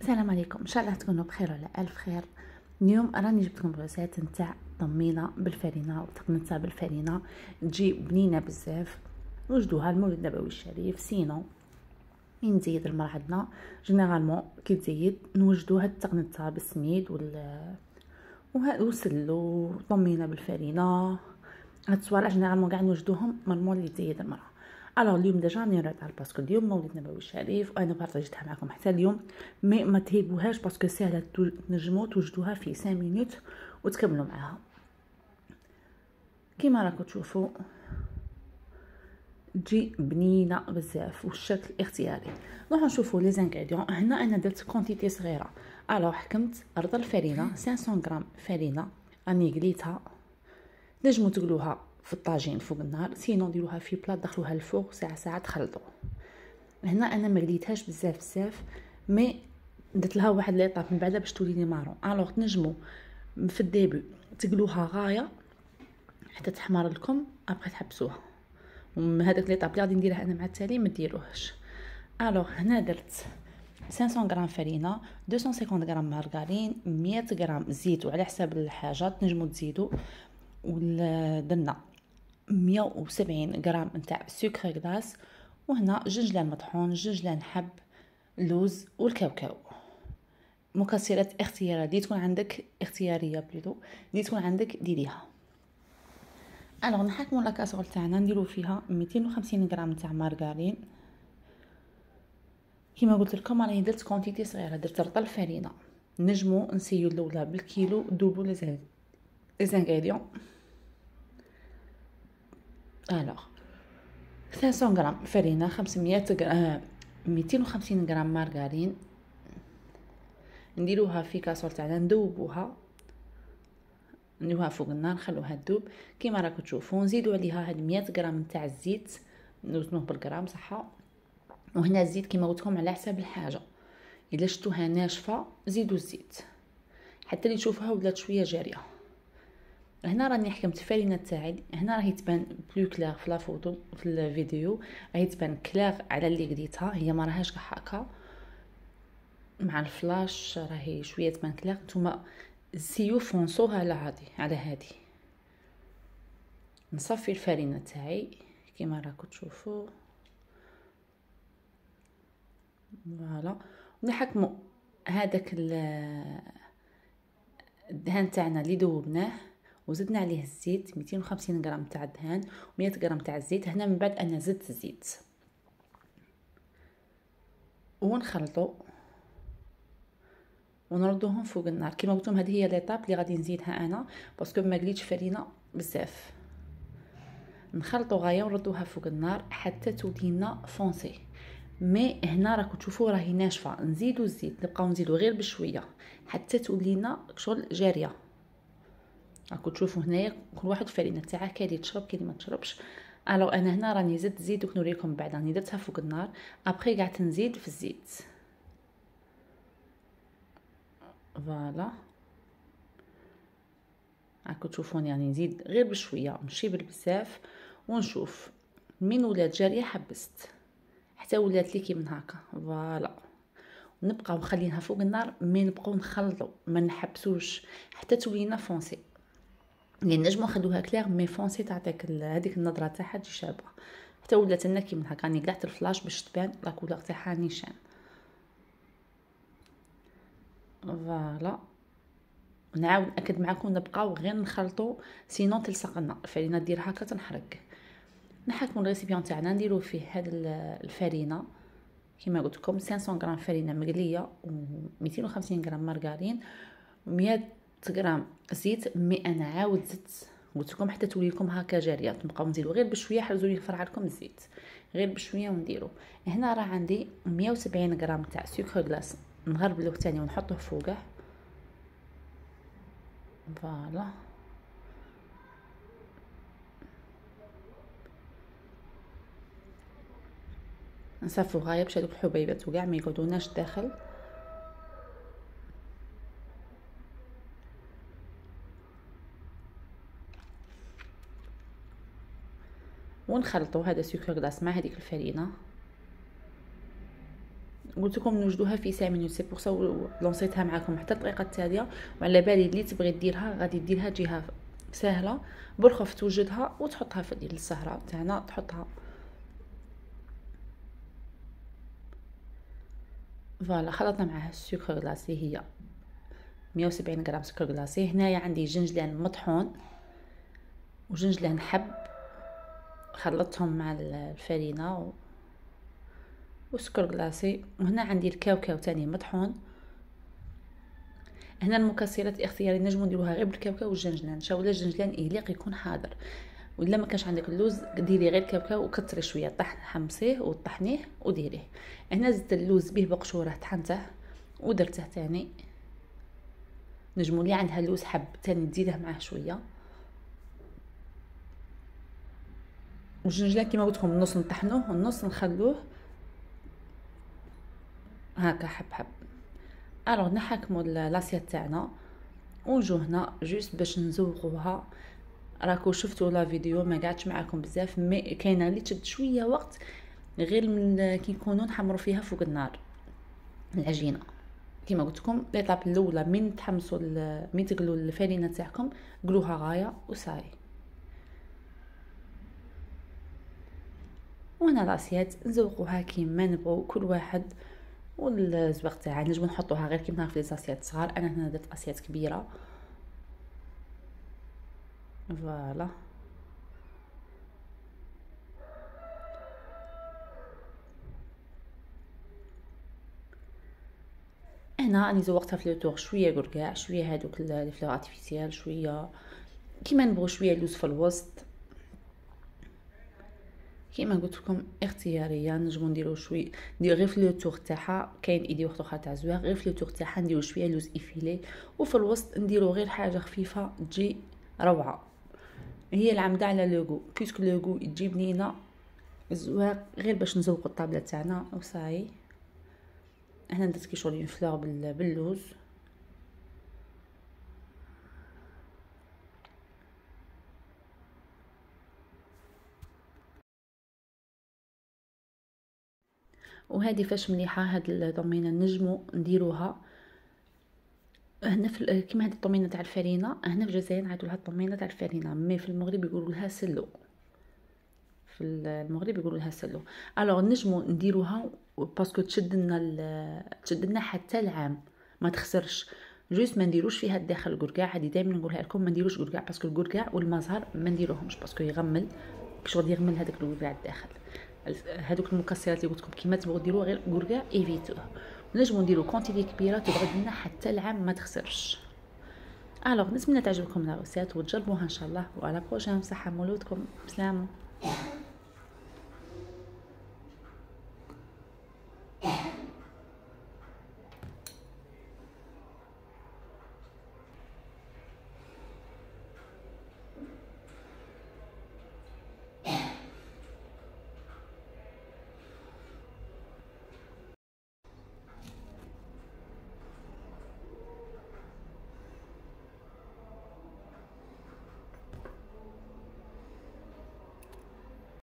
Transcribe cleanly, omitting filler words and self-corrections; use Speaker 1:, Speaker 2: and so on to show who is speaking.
Speaker 1: السلام عليكم، ان شاء الله تكونوا بخير وعلى الف خير. اليوم راني جبت لكم روسيت نتاع طمينه بالفرينه وتقنتها بالفرينه، تجي بنينه بزاف. نوجدوها المولد النبوي الشريف. سينو نزيد المرا عندنا جينيرالمون كي تزيد نوجدوها تقنتها بالسميد وسلو طمينه بالفرينه. هاد الصوالح جينيرالمون كاع نوجدوهم مرمول اللي تزيد المرا. الوغ اليوم ديجا راني راه باسكو اليوم مولد النبوي الشريف وانا بارطاجيتها معكم حتى اليوم، مي ما تهيبوهاش باسكو ساهله تنجموا توجدوها في 5 مينوت وتكملوا معاها. كيما راكم تشوفوا تجي بنينه بزاف والشكل اختياري. نروحوا نشوفوا لي زانغريديون. هنا انا درت كونتيتي صغيره. الوغ حكمت رضا الفرينه 500 غرام فرينه راني قليتها. نجموا تقلوها في الطاجين فوق النار، سينو ديروها في بلاط دخلوها الفوق ساعه تخلطوا. هنا انا ما قليتهاش بزاف مي درت لها واحد ليطاب من بعد باش تولي لي مارون. الوغ تنجموا في الديبي تقلوها غايه حتى تحمر لكم، ابغي تحبسوها. هذاك ليطاب اللي غادي نديرها انا مع التالي ما ديروهش. الوغ هنا درت 500 غرام فرينه، 250 غرام مارغرين، 100 غرام زيت، وعلى حساب الحاجات تنجموا تزيدوا. ودرنا 170 غرام نتاع سكر غلاس، وهنا جنجلان مطحون، جنجلان حب، لوز والكاوكاو. مكسرات اختياريه دي تكون عندك اختياريه بليدو دي تكون عندك ديريها. الوغ نحكموا لاكاسرول تاعنا نديرو فيها 250 غرام تاع مارغرين. كيما قلت لكم راني درت كونتيتي صغيره، درت رطل فرينه. نجمو نسيو الاولى بالكيلو دوبو لي زانغريديون. الوغ 500 غرام فرينه، 500 غرام 250 غرام مارغرين نديروها في كاسرول تاعنا، ندوبوها فوق النار نخلوها تذوب كيما راكم تشوفوا. نزيدوا عليها هاد 100 غرام تاع الزيت، نوزنوه بالغرام صحه. وهنا الزيت كيما قلت لكم على حساب الحاجه، الا شفتوها ناشفه زيدوا الزيت حتى اللي تشوفوها ولات شويه جاريه. هنا راني حكمت الفرينه تاعي، هنا راهي تبان بلو كلير في لا فوتو في الفيديو، راهي تبان كلير على اللي قديتها، هي ما راهاش كاع هكا مع الفلاش، راهي شويه تبان كلير. نتوما سيو فونسوها على هادي. نصفي الفرينه تاعي كيما راكم تشوفوا فوالا. ونحكموا هذاك الدهان تاعنا اللي ذوبناه وزدنا عليه الزيت، 250 غرام تاع الدهان و100 غرام تاع الزيت. هنا من بعد انا زدت الزيت ونخلطوا ونردوهم فوق النار. كما قلت لكم هذه هي ليطاب اللي غادي نزيدها انا باسكو ما قليتش فرينه بزاف. نخلطوا غايه ونردوها فوق النار حتى تولي لنا فونسي. مي هنا راكم تشوفوا راهي ناشفه، نزيدوا الزيت، نبقاو نزيدوا غير بشويه حتى تولي لنا شغل جاريه. راكم تشوفوا هنايا كل واحد الفرينه تاعه كاين اللي تشرب كاين اللي ما تشربش. الو انا هنا راني زدت زيت ونوريكم بعد. راني درتها فوق النار ابري قعدت نزيد في الزيت فوالا. راكم تشوفوني يعني نزيد غير بشويه ماشي بزاف، ونشوف من ولات جاريه حبست حتى ولات لي كي من هكا فوالا. نبقاو مخلينها فوق النار مي نبقاو نخلطوا ما نحبسوش حتى تولينا فونسي. لان نجمو نخلوها كلير مي فونسي تعطيك هذيك النظره تاعها تجي شابه حتى ولات لنا كي من هكا. راني قلعت الفلاش باش تبان لا كولور تاعها نيشان فوالا. نعاود ناكد معكم نبقاو غير نخلطوا سينو تلصق لنا الفرينه دير هكا تنحرق. نحكموا الريسيبيون تاعنا نديرو فيه هاد الفرينه كما قلت لكم 500 غرام فرينه مقليه و250 غرام مارغرين و100 غرام زيت. مي انا عاود زدت قلت لكم حتى تولي لكم هكا جاريه، نبقاو نزيدوا غير بشويه حرزوا لي فرع لكم الزيت غير بشويه ونديروا. هنا راه عندي 170 غرام تاع سكر غلاس نغربلوه ثاني ونحطوه فوقه فوالا. نصفوا غايه باش هذوك الحبيبات وكاع ما يقعدوناش داخل. ونخلطوا هذا سكر غلاس مع هذيك الفرينه قلت لكم نوجدوها في 5 مينوت، سي بور سا لونسيتها معكم حتى الطريقه التاليه. وعلى بالي اللي تبغي ديرها غادي ديرها تجيها سهله، بالخوف توجدها وتحطها في ديال السهره تاعنا، تحطها فوالا. خلطنا معها السكر غلاسي، هي 170 غرام سكر غلاسي. هنايا عندي جنجلان مطحون وجنجلان حب، خلطتهم مع الفرينه وسكر غلاسي. وهنا عندي الكاوكاو تاني مطحون. هنا المكسرات اختياري، نجمو نديروها غير بالكاوكاو والجنجلان، ولا الجنجلان يليق يكون حاضر. ولا ما كانش عندك اللوز ديري غير الكاوكاو وكثري شويه، حمصيه وطحنيه وديريه. هنا زدت اللوز به بقشوره طحنته ودرته تاني. نجمو اللي عندها اللوز حب تاني تزيده معاه شويه. والجنجلان كيما قلت لكم النص نطحنوه والنص نخلوه هكا حب حب. الوغ نحكموا لاسيات تاعنا ونجو هنا جوست باش نزوقوها. راكو شفتوا لا فيديو ما قعدتش معكم بزاف، مي كاينه اللي تشد شويه وقت غير من كي نكونوا نحمروا فيها فوق النار العجينه. كيما قلت لكم ليطاب الاولى من تحمصوا من تقلوا الفرينه تاعكم قلوها غايه وصاي. وانا لاسيات نزوقوها كيما نبغوا كل واحد والزواق تاعها. نجمو نحطوها غير كيما في ليزاسيات صغار، انا هنا درت اسيات كبيره فوالا. هنا راني زوقتها في لو طور، شويه قرقاع، شويه هذوك لي فلور ارتيفيسيال، شويه كيما نبغوا، شويه لوز في الوسط. كيما قلت لكم اختياريه، نجمو نديرو شويه، ندير غير في لو طور تاعها. كاين ايدي واحده اخرى تاع زواق، غير في لو طور تاعها نديرو شويه لوز ايفيلي، وفي الوسط نديرو غير حاجه خفيفه تجي روعه. هي العمده على لوغو، بيسك لوغو تجي بنينه زواق، غير باش نزوقو الطابله تاعنا وصاي. هنا درت كي شغل فلور باللوز. وهذه فاش مليحه هاد الطمينه نجمو نديروها هنا في كيما هاد الطمينه تاع الفرينه. هنا في الجزائر نعيطوا لها الطمينه تاع الفرينه، مي في المغرب يقولوا لها سلو. في المغرب يقولوا لها سلو. الوغ نجمو نديروها باسكو تشد لنا حتى العام، ما تخسرش. جوست ما نديروش فيها الداخل القرقاع. هذه دائما نقولها لكم، ما نديروش قرقاع باسكو القرقاع والمزهر ما نديروهمش باسكو يغمل شغل، يغمل هذاك القرقاع الداخل. هذوك المكسرات اللي قلت لكم كيما تبغوا ديروا غير قرقاع ايفيتوه. نجمو نديرو كونتيتي كبيره تقعد لنا حتى العام ما تخسرش. الوغ نتمنى تعجبكم لا ريسيت وتجربوها ان شاء الله. وعلى بروجين، صحه مولودكم، بسلامه.